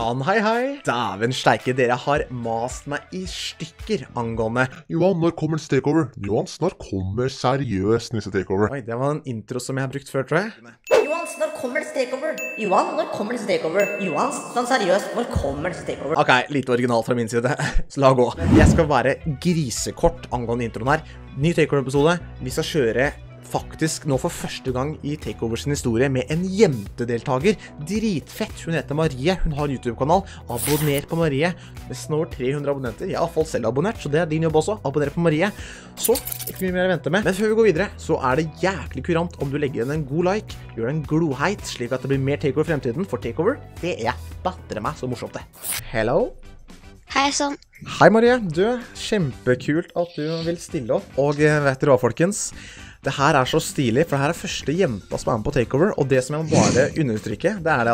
Jan, hei hei. Dæven steike, dere har mast meg i stykker angående. Johan, når kommer neste takeover? Johan, når kommer seriøst neste takeover? Oi, det var en intro som jeg har brukt før, tror jeg. Johans, når kommer neste takeover? Johan, når kommer neste takeover? Johans, sånn seriøst, når kommer neste takeover? Ok, lite original fra min side, så la gå. Jeg skal være grisekort angående introen her. Ny takeover-episode. Vi skal kjøre faktisk nå for første gang i Takeovers historie med en jentedeltager. Dritfett. Hun heter Marie. Hun har en YouTube-kanal. Abonner på Marie. Nesten over 300 abonnenter. Jeg har i hvert fall selv abonnert, så det er din jobb også. Abonner på Marie. Så, ikke mye mer å vente med. Men før vi går videre, så er det jæklig kurant om du legger igjen en god like, gjør en gloheit, slik at det blir mer Takeover i fremtiden. For Takeover, det er batter meg så morsomt det. Hello? Hei sånn. Hei Marie. Du, kjempekult at du vil stille opp. Og vet dere hva, folkens? Det her er så stilig, for det her er første jenta som er med på Takeover, og det som jeg må bare understreke, det er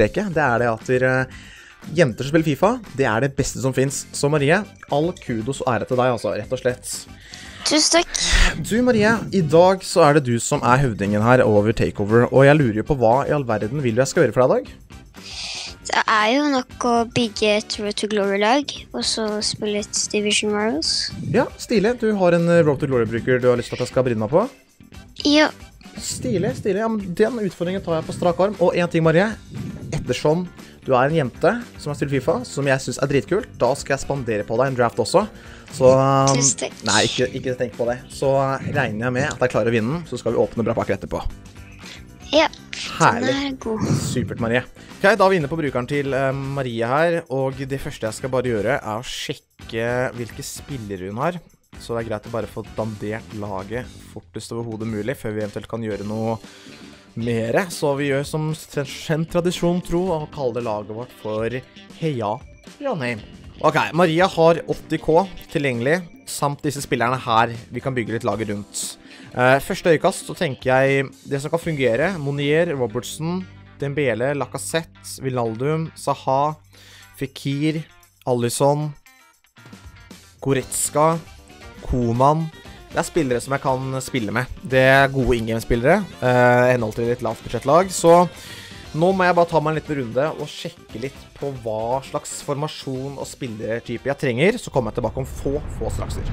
det at jenter som spiller FIFA, det er det beste som finnes. Så Marie, all kudos og ære til deg, altså, rett og slett. Tusen takk. Du Marie, i dag så er det du som er høvdingen her over Takeover, og jeg lurer jo på hva i all verden vil du jeg skal gjøre for deg i dag? Det er jo nok å bygge et Road to Glory-lag, og så spille litt Division Rivals. Ja, stilig. Du har en Road to Glory-bruker du har lyst til at jeg skal brinne meg på? Ja. Stilig. Ja, men den utfordringen tar jeg på strak arm. Og en ting, Marie. Ettersom du er en jente som har stilt FIFA, som jeg synes er dritkult, da skal jeg spandere på deg en draft også. Så Tusen takk. nei, ikke tenk på det. Så regner jeg med at jeg klarer å vinne, så skal vi åpne bra pakker etterpå. Ja. Herlig. Den er god. Supert, Marie. Ok, da er vi inne på brukeren til Marie her, og det første jeg skal bare gjøre er å sjekke hvilke spillere hun har. Så det er greit å bare få dandert laget fortest overhodet mulig, før vi eventuelt kan gjøre noe mere. Så vi gjør som kjent tradisjon tro, og kaller laget vårt for Heia Janheim. Ok, Maria har 80k tilgjengelig, samt disse spillerne her vi kan bygge litt laget rundt. Første øyekast så tenker jeg det som kan fungere: Monier, Robertson, Dembele, Lacazette, Wijnaldum, Zaha, Fekir, Alisson, Goretzka, Koman. Det er spillere som jeg kan spille med. Det er gode in-game-spillere, henhold til et lavt budsjettlag. Så nå må jeg bare ta meg en liten runde og sjekke litt på hva slags formasjon og spillertype jeg trenger. Så kommer jeg tilbake om få strakser.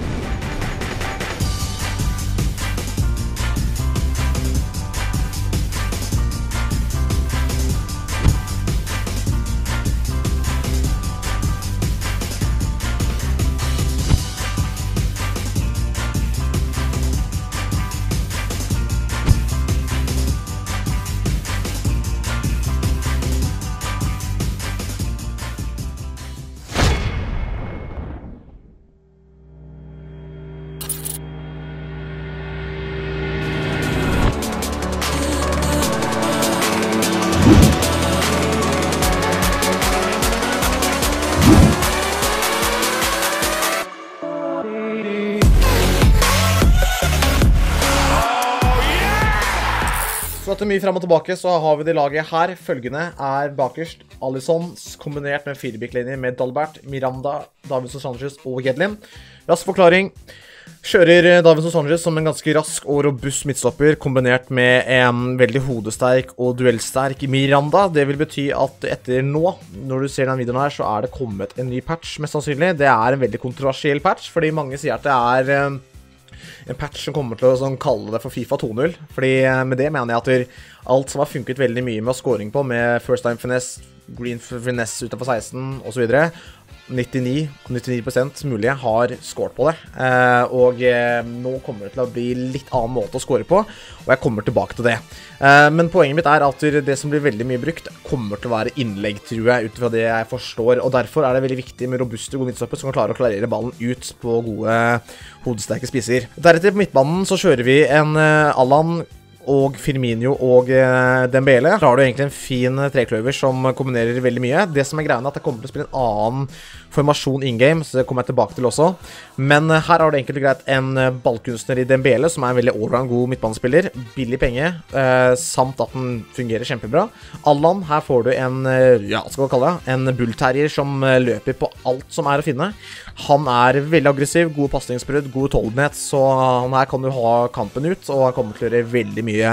Så etter mye frem og tilbake så har vi det laget her. Følgende er bakerst Alisson kombinert med en firebiklinje med Dalbert, Miranda, Davinson Sanchez og Gedlin. Rask forklaring. Kjører Davinson Sanchez som en ganske rask og robust midtstopper, kombinert med en veldig hodesterk og duellsterk Miranda. Det vil bety at etter nå, når du ser denne videoen her, så er det kommet en ny patch, mest sannsynlig. Det er en veldig kontroversiell patch, fordi mange sier at det er en patch som kommer til å kalle det for FIFA 2.0. Fordi med det mener jeg at alt som har funket veldig mye med scoring på, med first time finesse, green finesse utenfor 16 og så videre, 99% mulige har scoret på det. Og nå kommer det til å bli litt annen måte å score på, og jeg kommer tilbake til det. Men poenget mitt er at det som blir veldig mye brukt kommer til å være innlegg, tror jeg, ut fra det jeg forstår. Og derfor er det veldig viktig med robuste gode midtstopper som kan klare å klarere ballen ut på gode hodesterke spisser. Deretter på midtbanen så kjører vi en Allan og Firmino og Dembele. Da har du egentlig en fin trekløver som kombinerer veldig mye. Det som er greia er at jeg kommer til å spille en annen formasjon in-game, så det kommer jeg tilbake til også. Men her har det egentlig greit en ballkunstner i Dembele, som er en veldig allround god midtbanespiller. Billig penge, samt at den fungerer kjempebra. Allan, her får du en, ja, skal vi kalle det, en bullterrier som løper på alt som er å finne. Han er veldig aggressiv, gode passningsbrudd, god tålenhet, så her kan du ha kampen ut, og han kommer til å gjøre veldig mye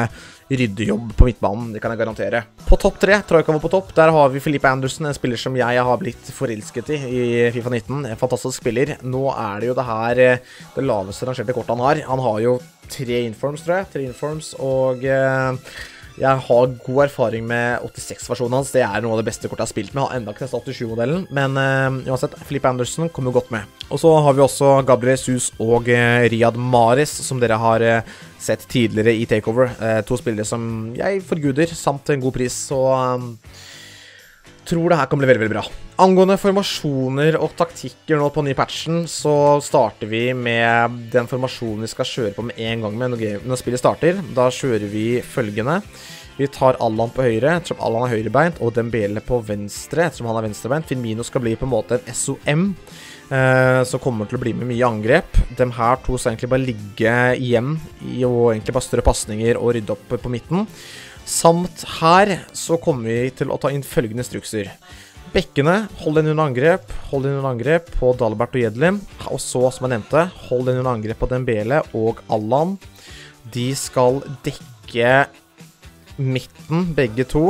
ryddejobb på midtbanen, det kan jeg garantere. På topp 3, Troika var på topp, der har vi Felipe Anderson, en spiller som jeg har blitt forelsket i FIFA 19. En fantastisk spiller. Nå er det jo det her det laveste rangerte kortet han har. Han har jo 3 informs, tror jeg. 3 informs, og jeg har god erfaring med 86-versjonen hans. Det er noe av det beste kortet jeg har spilt med. Jeg har enda ikke testet 87-modellen, men uansett, Felipe Anderson kommer godt med. Og så har vi også Gabriel Jesus og Riyad Mahrez, som dere har sett tidligere i Takeover. 2 spillere som jeg forguder, samt en god pris, så tror det her kan bli veldig, veldig bra. Angående formasjoner og taktikker nå på ny patchen, så starter vi med den formasjonen vi skal kjøre på med en gang når spillet starter. Da kjører vi følgende. Vi tar Allan på høyre, ettersom Allan er høyrebeint, og Dembele på venstre, ettersom han er venstrebeint. Firmino skal bli på en måte en SOM, så kommer til å bli med mye angrep. De her 2 skal egentlig bare ligge igjen i å egentlig bare større passninger og rydde opp på midten. Samt her så kommer vi til å ta inn følgende instrukser. Bekkene, hold den under angrep på Dalbert og Jedlim. Og så, som jeg nevnte, hold den under angrep på Dembele og Allan. De skal dekke midten, begge 2.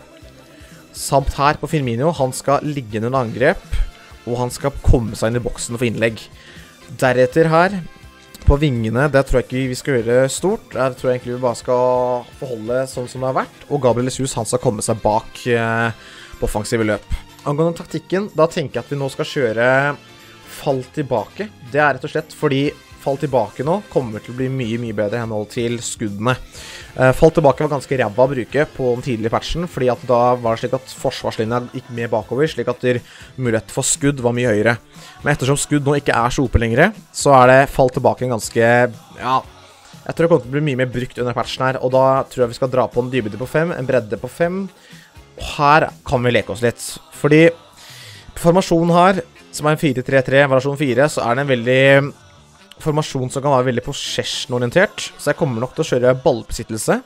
Samt her på Firmino, han skal ligge under angrep, og han skal komme seg inn i boksen for innlegg. Deretter her, på vingene, det tror jeg ikke vi skal gjøre stort. Der tror jeg egentlig vi bare skal forholde sånn som det har vært. Og Gabriel Jesus, han skal komme seg bak på offensive løp. Angående taktikken, da tenker jeg at vi nå skal kjøre fall tilbake. Det er rett og slett fordi fall tilbake nå kommer til å bli mye, mye bedre i henhold til skuddene. Fall tilbake var ganske ræva å bruke på den tidlige patchen, fordi at da var det slik at forsvarslinjen gikk med bakover, slik at mulighet for skudd var mye høyere. Men ettersom skudd nå ikke er så oppe lenger, så er det fall tilbake en ganske, ja, jeg tror det kommer til å bli mye mer brukt under patchen her, og da tror jeg vi skal dra på en dybde på 5, en bredde på 5, og her kan vi leke oss litt. Fordi på formasjonen her, som er en 4-3-3, variasjon 4, så er det en veldig formasjon som kan være veldig possession-orientert, så jeg kommer nok til å kjøre ballbesittelse.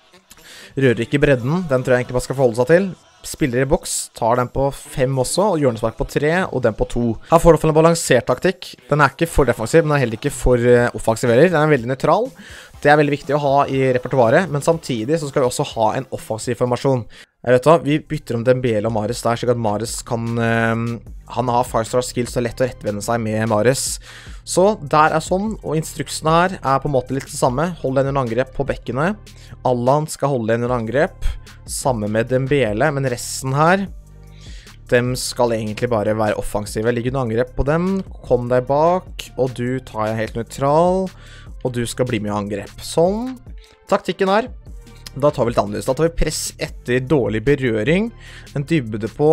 Rører ikke bredden, den tror jeg egentlig bare skal forholde seg til. Spiller i boks, tar den på 5 også, og hjørnespark på 3, og den på 2. Her får du en balansert taktikk. Den er ikke for defensiv, men den er heller ikke for offensiv heller. Den er veldig nøytral. Det er veldig viktig å ha i repertoaret, men samtidig så skal vi også ha en offensiv formasjon. Jeg vet da, vi bytter om Dembele og Mahrez der, slik at Mahrez kan, han har 5-star skills, så det er lett å rettvende seg med Mahrez. Så der er sånn, og instruksene her er på en måte litt det samme. Hold den under angrep på bekkene. Allan skal holde den under angrep, samme med Dembele, men resten her, dem skal egentlig bare være offensive. Ligg under angrep på dem, kom deg bak, og du tar en helt nøytral, og du skal bli med i angrep. Sånn, taktikken her. Da tar vi litt annerledes. Da tar vi press etter dårlig berøring. En dybde på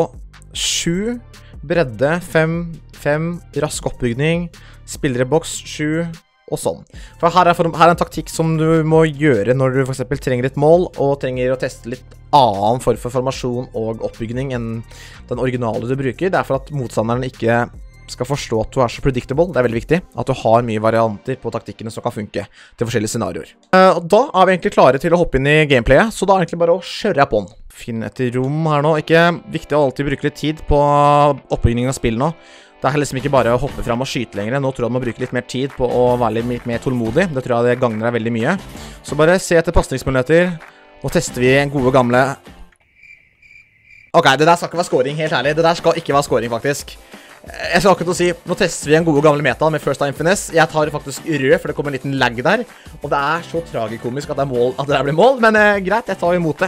7, bredde 5, rask oppbygning, spiller i boks 7, og sånn. For her er en taktikk som du må gjøre når du for eksempel trenger et mål, og trenger å teste litt annen form for formasjon og oppbygning enn den originale du bruker. Det er for at motstanderen ikke skal forstå at du er så predictable. Det er veldig viktig at du har mye varianter på taktikkene som kan funke til forskjellige scenarioer. Da er vi egentlig klare til å hoppe inn i gameplayet, så da er det egentlig bare å kjøre på den. Finn et rom her nå. Ikke viktig å alltid bruke litt tid på oppbygging av spill nå. Det er liksom ikke bare å hoppe frem og skyte lenger. Nå tror jeg man bruker litt mer tid på å være litt mer tålmodig. Det tror jeg det gagner deg veldig mye. Så bare se etter passningsmuligheter. Nå tester vi en gode gamle... Ok, det der skal ikke være scoring, helt ærlig. Det der skal ikke være scoring, faktisk. Jeg skal akkurat si, nå tester vi en gode gamle meta med First Time Finesse. Jeg tar faktisk rød, for det kommer en liten lag der. Og det er så tragikomisk at det der blir mål, men greit, jeg tar imot det.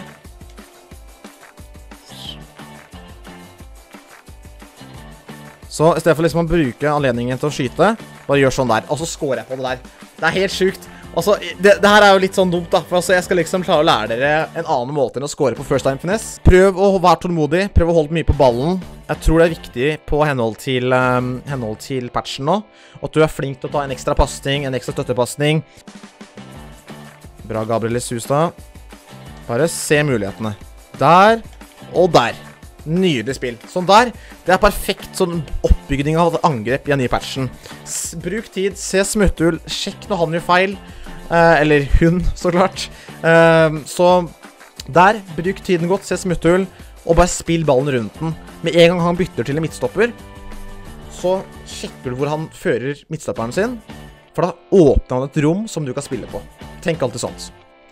Så i stedet for liksom å bruke anledningen til å skyte, bare gjør sånn der, og så scorer jeg på det der. Det er helt sykt. Altså, det her er jo litt sånn dumt da, for altså, jeg skal liksom klare å lære dere en annen måte enn å score på First Time Finesse. Prøv å være tålmodig, prøv å holde mye på ballen. Jeg tror det er viktig på henhold til patchen nå, at du er flink til å ta en ekstra passning, en ekstra støttepassning. Bra, Gabriel Jesus da. Bare se mulighetene. Der, og der. Nydelig spill. Sånn der, det er perfekt sånn oppbygning av angrep i en ny patchen. Bruk tid, se smutthull, sjekk når han gjør feil. Eller hun, så klart. Så der, bruk tiden godt, se smutthull, og bare spill ballen rundt den. Med en gang han bytter til en midtstopper, så sjekker du hvor han fører midtstopperen sin, for da åpner han et rom som du kan spille på. Tenk alltid sånt.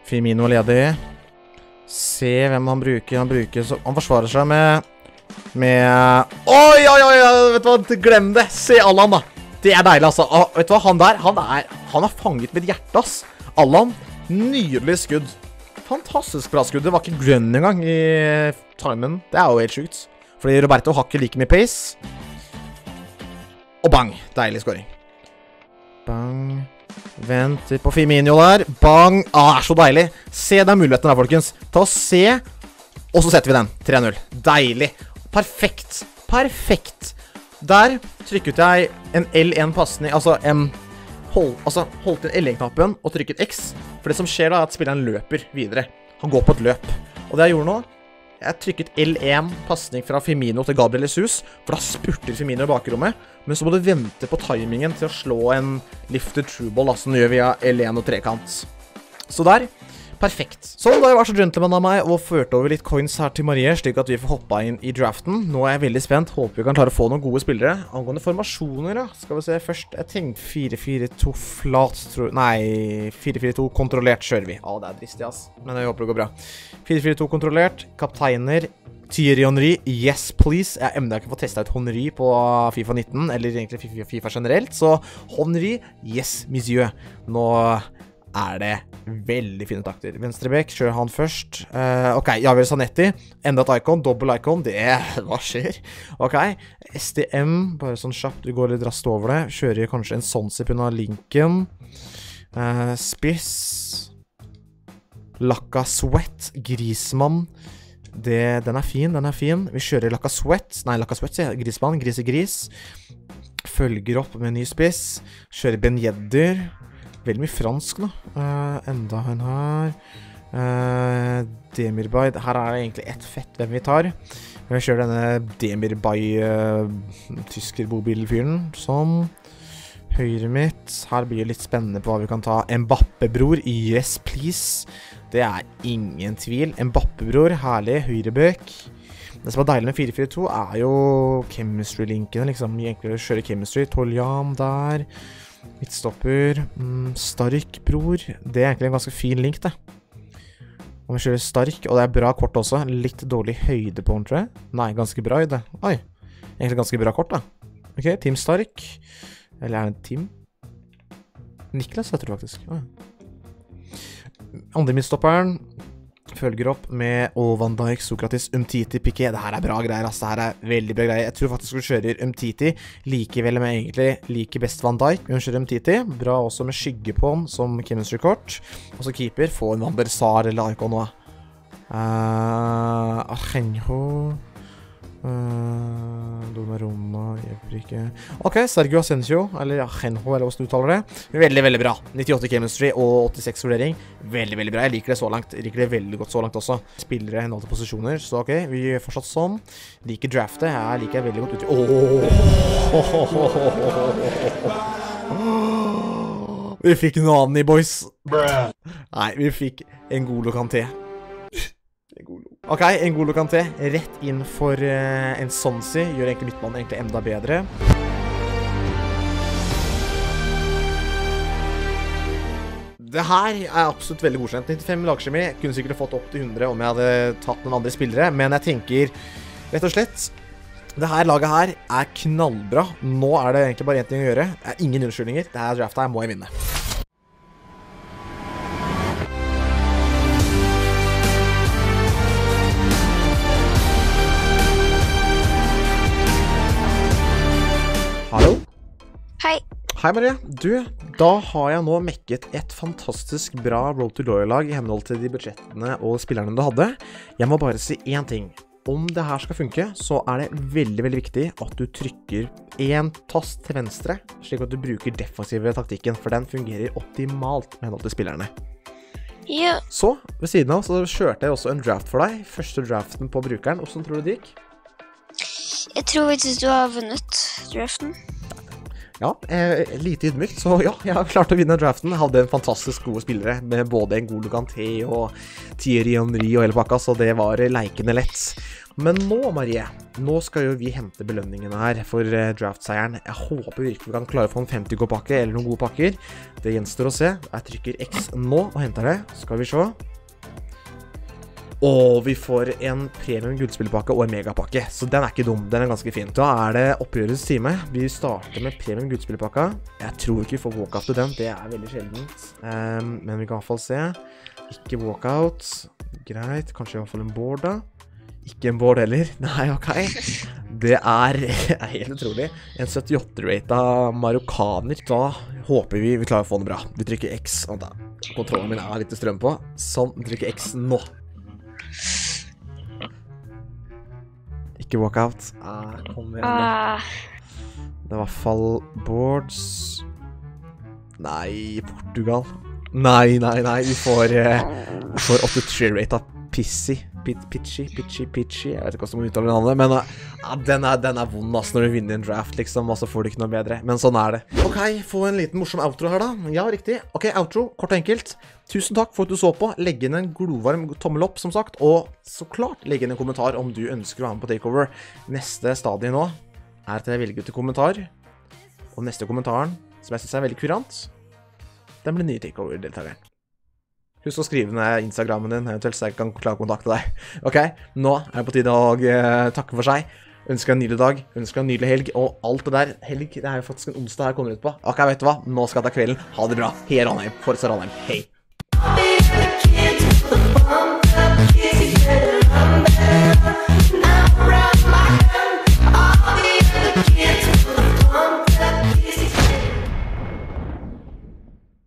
Firmino ledig. Se hvem han bruker. Han forsvarer seg med... Oi, vet du hva? Glem det. Se Allan da. Det er deilig, altså. Vet du hva? Han der, han har fanget mitt hjerte, ass. Allan, nydelig skudd. Fantastisk bra skudd. Det var ikke grønn engang i timen. Det er jo helt sjukt. Fordi Roberto har ikke like mye pace. Og bang. Deilig scoring. Bang. Vent på Firmino der. Bang. Så deilig. Se den muligheten der, folkens. Ta og se. Og så setter vi den. 3-0. Deilig. Perfekt. Perfekt. Der trykket jeg en L1-passning, altså holdt inn L1-knappen og trykket X. For det som skjer da er at spilleren løper videre. Han går på et løp. Og det jeg gjorde nå, jeg trykket L1-passning fra Firmino til Gabriel Jesus, for da spurter Firmino i bakrommet. Men så må du vente på timingen til å slå en lifted true ball, som du gjør via L1 og trekant. Så der, perfekt. Så da har jeg vært så gentleman av meg og ført over litt coins her til Marie, slik at vi får hoppet inn i draften. Nå er jeg veldig spent, håper vi kan klare å få noen gode spillere. Angående formasjoner da, skal vi se først. Jeg tenkte 4-4-2 flat, nei, 4-4-2 kontrollert kjører vi. Det er dristig, ass. Men jeg håper det går bra. 4-4-2 kontrollert, kapteiner, Thierry Henry, yes please. Jeg enda ikke fått testet ut Henry på FIFA 19, eller egentlig FIFA generelt, så Henry, yes monsieur. Nå er det veldig fine takter. Venstrebekk, kjører han først. Ok, Javier Zanetti, enda et icon, dobbel icon, hva skjer? Ok, STM, bare sånn kjapt, vi går litt raskt over det. Kjører kanskje en Sonsi på Lincoln. Spiss. Lacka Sweat, Griezmann. Den er fin. Vi kjører Lacka Sweat, Griezmann, Gris. Følger opp med en ny spiss. Kjører Ben Yedder. Veldig mye fransk nå. Enda en her. Demirbay. Her er det egentlig et fett hvem vi tar. Vi kjører denne Demirbay tyskerbobilfyren. Sånn. Høyre mitt. Her blir det litt spennende på hva vi kan ta. Mbappe-bror. Yes, please. Det er ingen tvil. Mbappe-bror. Herlig. Høyrebøk. Det som er deilig med 4-4-2 er jo chemistry-linkene, liksom. Vi egentlig kjører chemistry. Toljam der. Midtstopper. Stark, bror. Det er egentlig en ganske fin link, det. Og vi kjører Stark, og det er bra kort også. Litt dårlig høyde på den, tror jeg. Nei, ganske bra høyde. Oi. Egentlig ganske bra kort, da. Ok, Team Stark. Eller er det Team? Niklas, jeg tror faktisk. Andre midtstopperen følger opp med Van Dijk, Sokratis, Umtiti, Piqué. Det her er bra greier, ass. Det her er veldig bra greier. Jeg tror faktisk vi kjører Umtiti likevel med egentlig like best Van Dijk. Vi kjører Umtiti. Bra også med skygge på den som chemistry-kort. Og så keeper får en Van der Sar eller Icon nå. Argenjo. Donnarumma, Jebrike. Ok, Sergio Asensio, eller Argenjo, eller hvordan du uttaler det. Veldig, veldig bra. 98 chemistry og 86 vurdering. Veldig, veldig bra. Jeg liker det så langt. Jeg liker det veldig godt så langt også. Spillere henhold til posisjoner, så ok, vi gjør fortsatt sånn. Liker draftet. Jeg liker det veldig godt ut. Vi fikk Nani, boys. Nei, vi fikk N'Golo Kanté. Ok, N'Golo Kanté, rett inn for en Sonsi, gjør egentlig midtbanen egentlig enda bedre. Det her er absolutt veldig godkjent. 95 lagkjemi, kunne sikkert fått opp til 100 om jeg hadde tatt noen andre spillere, men jeg tenker, rett og slett, det her laget her er knallbra. Nå er det egentlig bare en ting å gjøre. Det er ingen unnskyldninger. Det her draftet her må jeg vinne. Hallo? Hei. Hei Marie, du, da har jeg nå mekket et fantastisk bra Road to Glory-lag i henhold til de budsjettene og spillerne du hadde. Jeg må bare si en ting. Om det her skal funke, så er det veldig, veldig viktig at du trykker en tast til venstre, slik at du bruker defensive taktikken, for den fungerer optimalt med henhold til spillerne. Ja. Så, ved siden av, så kjørte jeg også en draft for deg. Første draften på brukeren. Hvordan tror du det gikk? Jeg tror faktisk du har vunnet draften. Ja, lite ydmykt, så ja, jeg har klart å vinne draften. Jeg hadde en fantastisk gode spillere, med både en god Kanté og Thierry Henry og hele pakka, så det var leikende lett. Men nå, Marie, nå skal jo vi hente belønningene her for draftseieren. Jeg håper virkelig vi kan klare å få en 50K-pakke eller noen gode pakker. Det gjenstår å se. Jeg trykker X nå og henter det. Skal vi se. Og vi får en premium gullspillpakke og en megapakke, så den er ikke dum, den er ganske fin. Da er det oppgjørets time. Vi starter med premium gullspillpakka. Jeg tror ikke vi får walkout til den, det er veldig sjeldent. Men vi kan i hvert fall se. Ikke walkout. Greit, kanskje i hvert fall en board da. Ikke en board heller. Nei, ok. Det er helt utrolig. En 78-rated marokkaner. Da håper vi klarer å få den bra. Vi trykker X. Og da, kontrollen min er litt strøm på. Sånn, vi trykker X nå. Ikke walkout. Kom igjen. Det er i hvert fall boards. Nei, Portugal. Nei. Vi får 83-rated Pitchy. Jeg vet ikke hvordan man uttaler navnet, men den er vond ass, når du vinner en draft, liksom, og så får du ikke noe bedre. Men sånn er det. Ok, få en liten morsom outro her da. Ja, riktig. Ok, outro, kort og enkelt. Tusen takk for at du så på. Legg inn en glovarm tommel opp, som sagt, og så klart legg inn en kommentar om du ønsker å være med på Takeover. Neste stadie nå er at jeg velger ut en kommentar, og neste kommentaren, som jeg synes er veldig kurant, den blir nye Takeover-deltakeren. Husk å skrive ned Instagrammen din, eventuelt så jeg kan klare å kontakte deg. Ok, nå er det på tide å takke for seg. Ønsker en nydelig dag, ønsker en nydelig helg, og alt det der. Helg, det er jo faktisk en onsdag her kommer ut på. Ok, vet du hva? Nå skal jeg ta kvelden. Ha det bra. Hei, Ranheim. Fortsatt Ranheim. Hei.